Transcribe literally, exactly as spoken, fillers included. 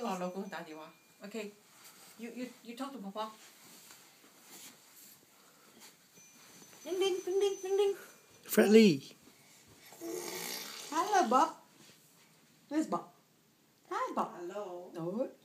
哦，老公打电话。Okay, you you you talk to Papa. Ding ding ding ding ding ding. Freddie. Hello, Bob. Where's Bob? Hi, Bob. Hello. No.